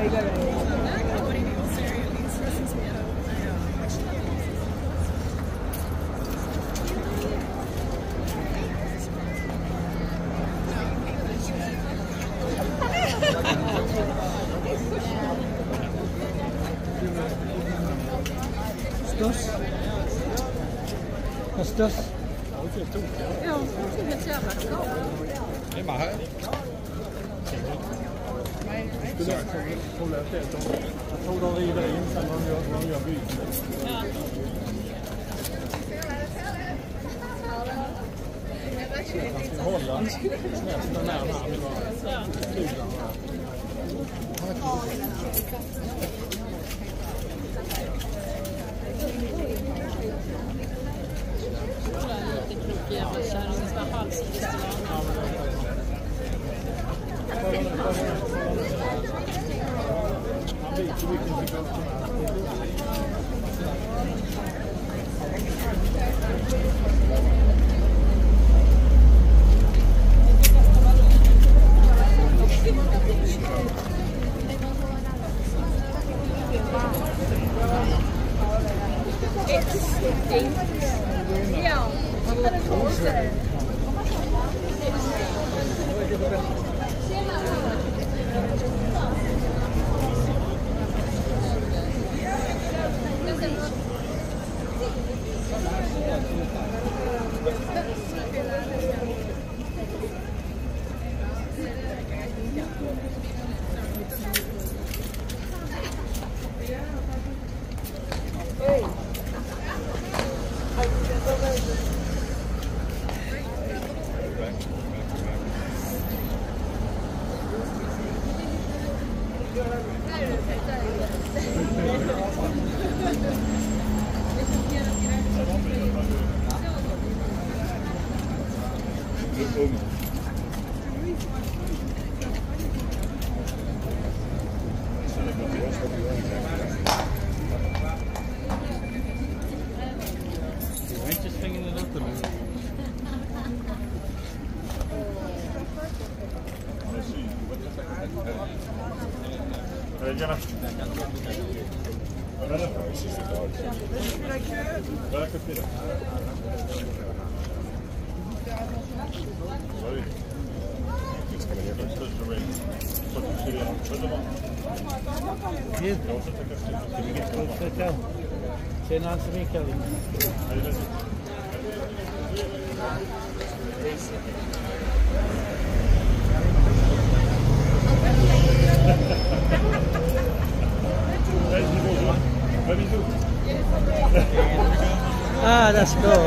Stöss? Vad stöss? Ja, det är helt jävla klart. Det är bara här. Jag tror de river in sen de gör byten. Hollands nästan närmare. Lite krokig jävla kärring som har halsrestaurang. Ja, det är konstigt. Just hanging it up a minute. Tjena så mycket. Ah, that's cool.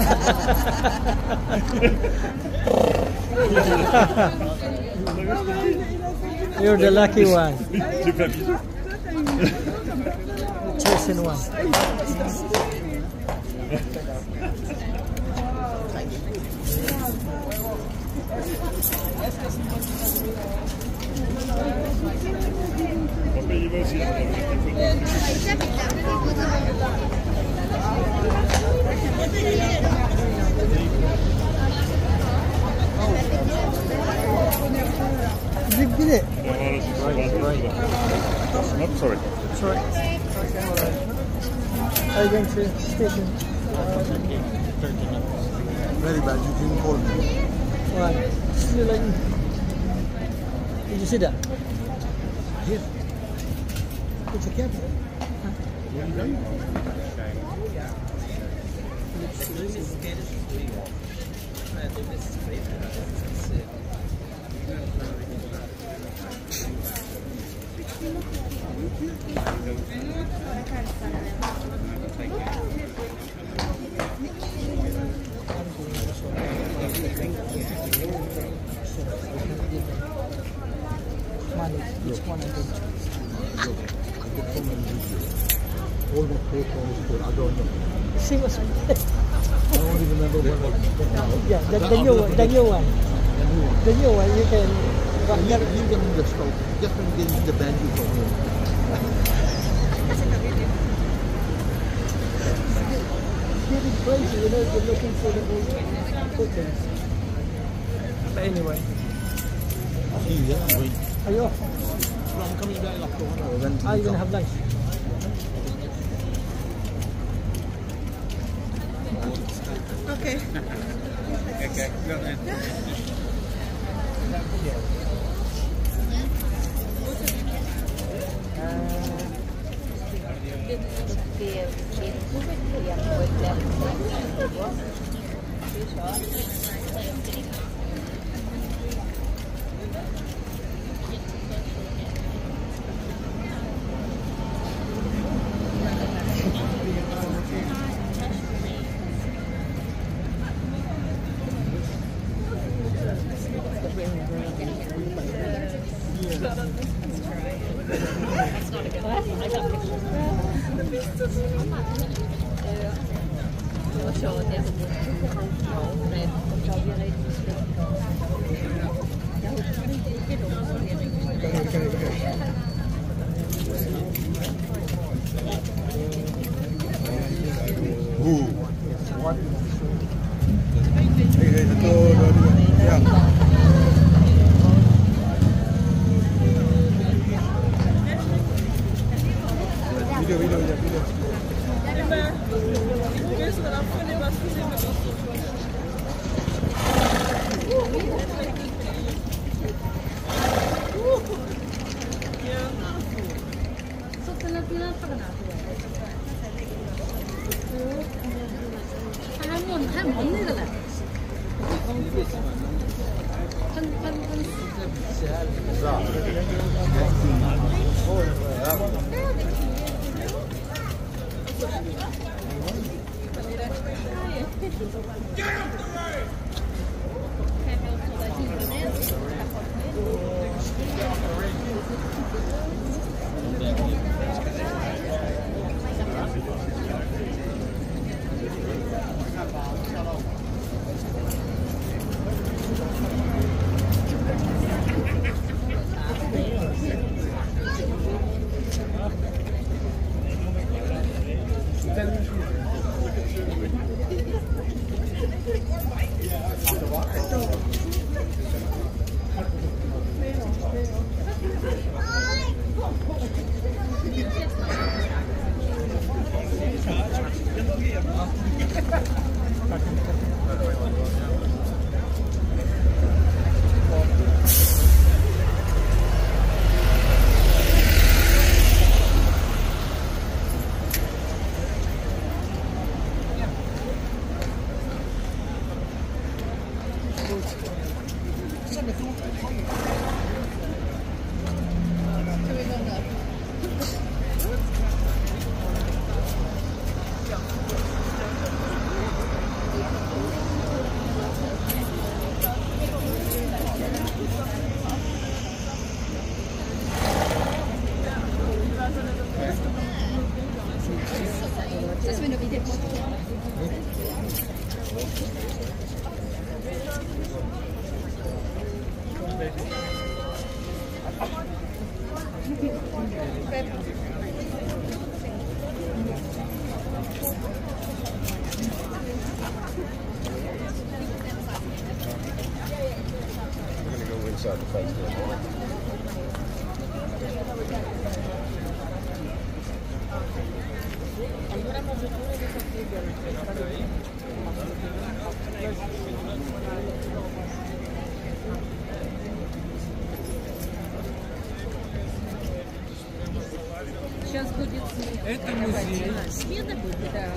You're the lucky one. Chosen one. You did it. Right. I'm sorry. Sorry. Are you going to station? Very bad, you didn't call me. Right. Still like. Did you see that? Yes. It's a cab. Which one I think? All my paper is good, I don't know. See what's I only remember what yeah, the new one. The new one. The new one you can you can just go, just in the band you go home. Getting crazy, you know, you're looking for the old footings. But anyway. Yeah, wait. Are you off? I'm coming back after 1 hour. When Are you going to have lunch? Okay. Okay, go then. Inside the face door. Сейчас будет смена. Это музей. Смена будет? Да.